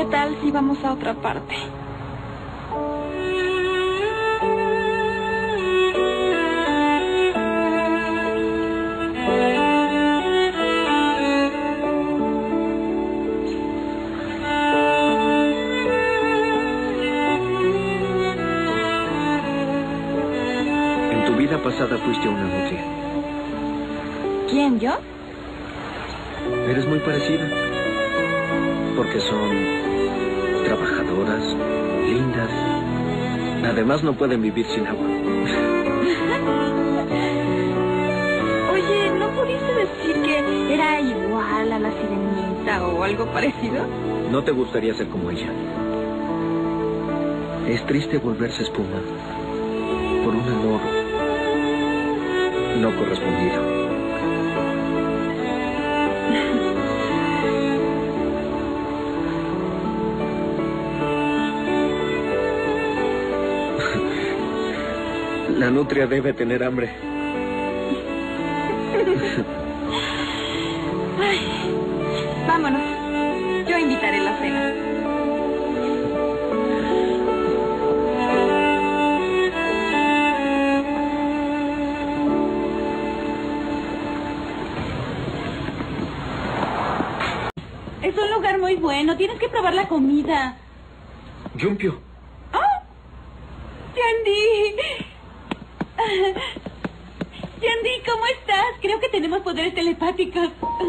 ¿Qué tal si vamos a otra parte? En tu vida pasada fuiste una nutria. ¿Quién, yo? Eres muy parecida. Porque son trabajadoras, lindas. Además no pueden vivir sin agua. Oye, ¿no pudiste decir que era igual a la sirenita o algo parecido? No te gustaría ser como ella. Es triste volverse espuma por un amor no correspondido. La nutria debe tener hambre. Ay, vámonos. Yo invitaré la cena. Es un lugar muy bueno. Tienes que probar la comida. Yumpio. ¡Oh! ¡Yandy! Yandy, ¿cómo estás? Creo que tenemos poderes telepáticos.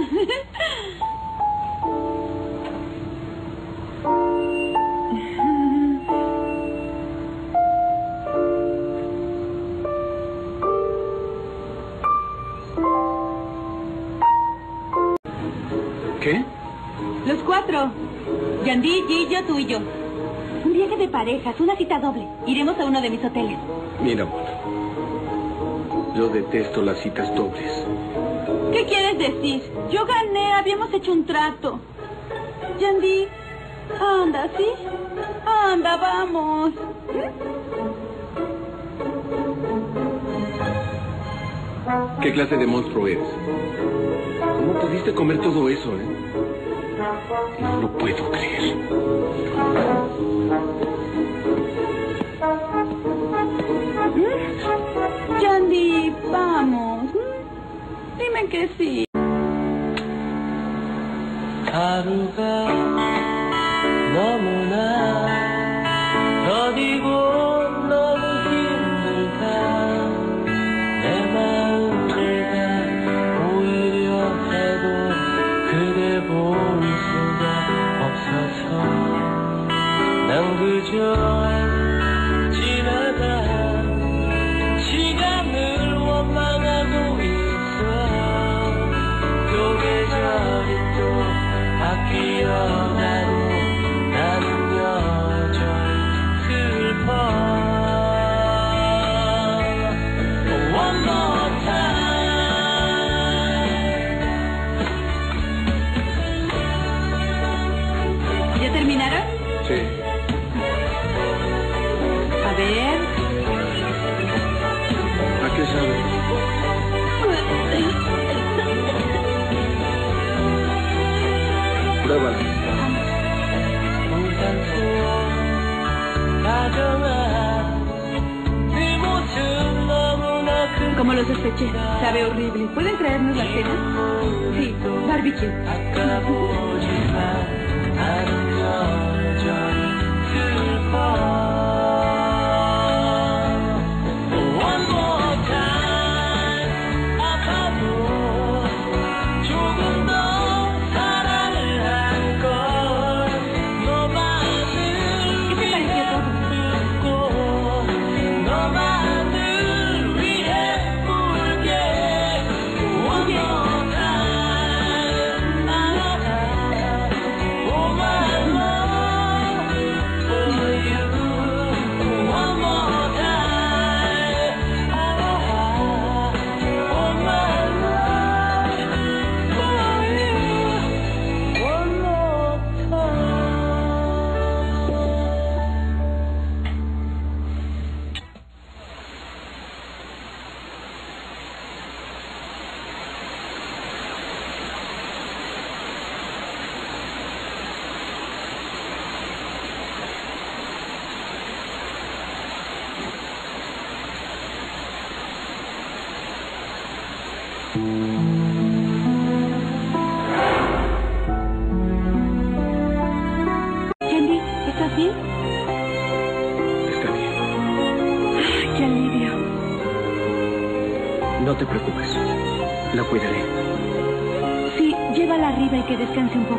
¿Qué? Los cuatro. Yandy, Gillo, tú y yo. Un viaje de parejas, una cita doble. Iremos a uno de mis hoteles. Mira, amor. Yo detesto las citas dobles. ¿Qué quieres decir? Yo gané, habíamos hecho un trato. Yandy, anda, ¿sí? Anda, vamos. ¿Qué clase de monstruo eres? ¿Cómo pudiste comer todo eso, No lo puedo creer. Yandy, vamos. Dime que sí. 하루가 너무나 더디고 너무 힘들다 내 마음 내가 오히려 해도 그대 볼 수가 없어서 난 그저 지나가 시간을 원망하고 있어 또 계절이 또 바뀌어가도 나는 여전히 슬퍼 One more time ¿Ya terminaron? Sí. A ver. ¿A qué sabe? Pruébala. Como lo sospeché, sabe horrible. ¿Pueden traernos la cena? Sí, barbecue. Chandy, ¿estás bien? Está bien. Ay, qué alivio. No te preocupes. La cuidaré. Sí, llévala arriba y que descanse un poco.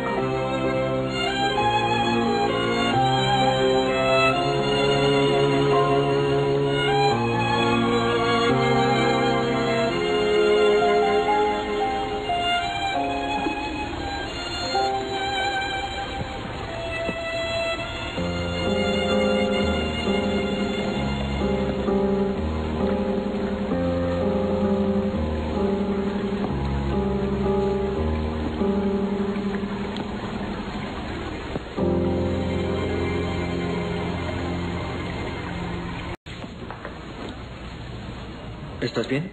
¿Estás bien?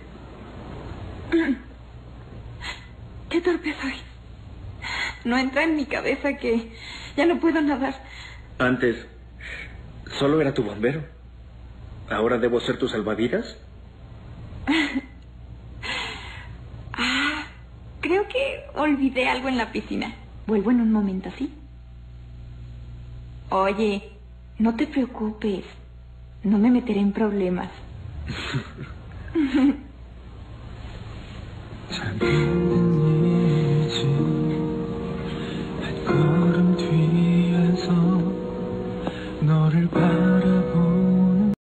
Qué torpe soy. No entra en mi cabeza que ya no puedo nadar. Antes, solo era tu bombero. ¿Ahora debo ser tu salvavidas? Creo que olvidé algo en la piscina. Vuelvo en un momento, ¿sí? Oye, no te preocupes. No me meteré en problemas. Sandy.